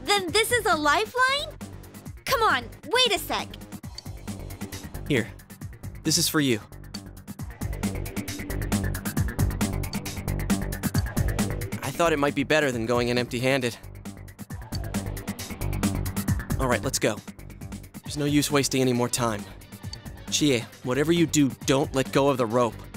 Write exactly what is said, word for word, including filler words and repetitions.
Then this is a lifeline? Come on, wait a sec. Here, this is for you. I thought it might be better than going in empty-handed. All right, let's go. There's no use wasting any more time. Chie, whatever you do, don't let go of the rope.